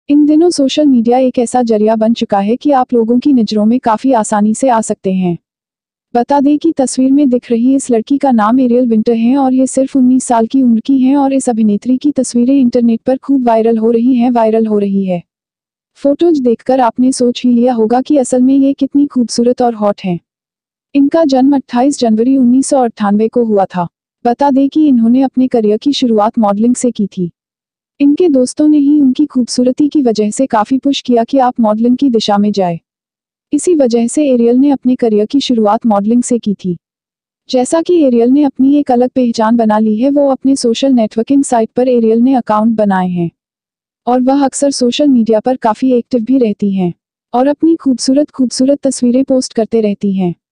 इन दिनों social media एक ऐसा जरिया बन चुका है कि आप लोगों की नज़रों में काफ़ी आसानी से आ सकते हैं। बता दें कि तस्वीर में दिख रही इस लड़की का नाम एरियल विंटर है और ये सिर्फ 19 साल की उम्र की हैं और इस अभिनेत्री की तस्वीरें इंटरनेट पर खूब वायरल हो रही है। फोटोज देखकर आपने सोच ही लिया होगा कि असल में ये कितनी खूबसूरत और हॉट हैं। इनका जन्म 28 जनवरी 1998 को हुआ था। बता दें कि इन्होंने अपने करियर की शुरुआत मॉडलिंग से की थी। इनके दोस्तों ने ही उनकी खूबसूरती की वजह से काफ़ी पुश किया कि आप मॉडलिंग की दिशा में जाए। इसी वजह से एरियल ने अपने करियर की शुरुआत मॉडलिंग से की थी। जैसा कि एरियल ने अपनी एक अलग पहचान बना ली है, वो अपने सोशल नेटवर्किंग साइट पर एरियल ने अकाउंट बनाए हैं और वह अक्सर सोशल मीडिया पर काफ़ी एक्टिव भी रहती हैं और अपनी खूबसूरत तस्वीरें पोस्ट करते रहती हैं।